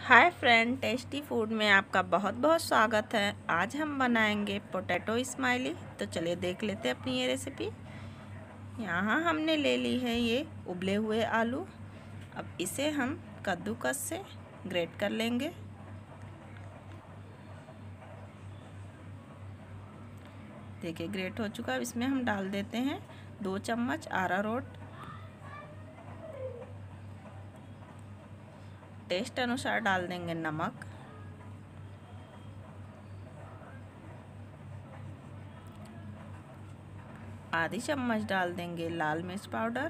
Hi friend, tasty food में आपका बहुत बहुत स्वागत है। आज हम बनाएंगे पोटैटो स्माइली। तो चलिए देख लेते हैं अपनी ये रेसिपी। यहाँ हमने ले ली है ये उबले हुए आलू। अब इसे हम कद्दूकस से ग्रेट कर लेंगे। देखिए ग्रेट हो चुका है। इसमें हम डाल देते हैं 2 चम्मच अरारोट। टेस्ट अनुसार डाल देंगे नमक। आधी चम्मच डाल देंगे लाल मिर्च पाउडर।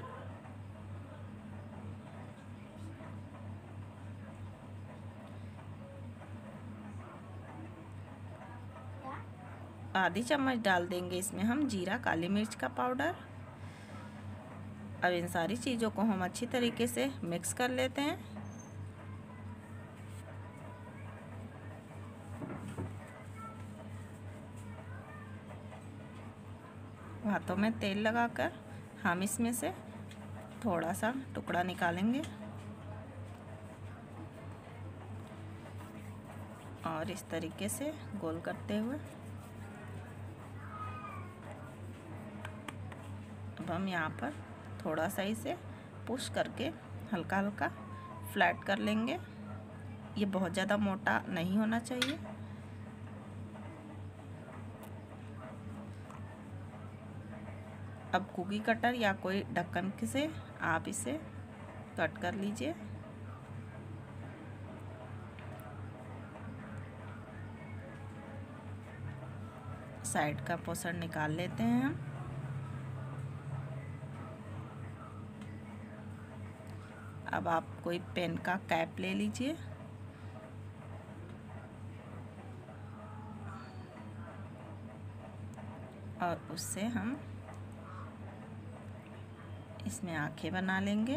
आधी चम्मच डाल देंगे इसमें हम जीरा काली मिर्च का पाउडर। अब इन सारी चीज़ों को हम अच्छी तरीके से मिक्स कर लेते हैं। हाथों में तेल लगाकर हम इसमें से थोड़ा सा टुकड़ा निकालेंगे और इस तरीके से गोल करते हुए अब हम यहाँ पर थोड़ा सा इसे पुश करके हल्का हल्का फ्लैट कर लेंगे। ये बहुत ज़्यादा मोटा नहीं होना चाहिए। अब कुकी कटर या कोई ढक्कन से आप इसे कट कर लीजिए। साइड का पोर्शन निकाल लेते हैं हम। अब आप कोई पेन का कैप ले लीजिए और उससे हम इसमें आँखें बना लेंगे।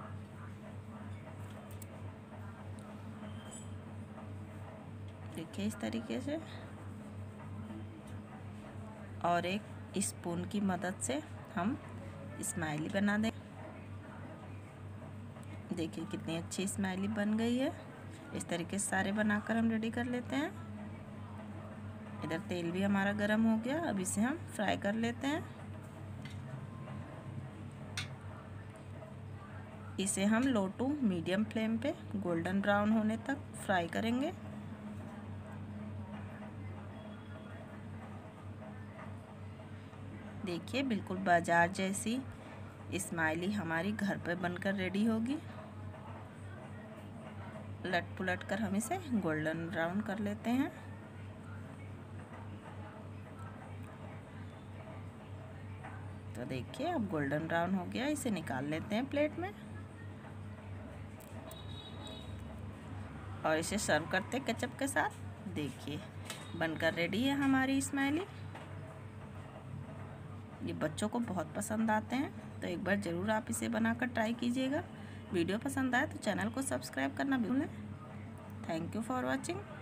देखिए इस तरीके से, और एक स्पून की मदद से हम स्माइली बना दें। देखिए कितनी अच्छी स्माइली बन गई है। इस तरीके से सारे बनाकर हम रेडी कर लेते हैं। इधर तेल भी हमारा गरम हो गया। अब इसे हम फ्राई कर लेते हैं। इसे हम लो टू मीडियम फ्लेम पे गोल्डन ब्राउन होने तक फ्राई करेंगे। देखिए बिल्कुल बाजार जैसी स्माइली हमारी घर पे बनकर रेडी होगी। लट पुलट कर हम इसे गोल्डन ब्राउन कर लेते हैं। तो देखिए अब गोल्डन ब्राउन हो गया। इसे निकाल लेते हैं प्लेट में और इसे सर्व करते हैं केचप के साथ। देखिए बनकर रेडी है हमारी स्माइली। ये बच्चों को बहुत पसंद आते हैं, तो एक बार ज़रूर आप इसे बनाकर ट्राई कीजिएगा। वीडियो पसंद आए तो चैनल को सब्सक्राइब करना भूलें। Thank you for watching.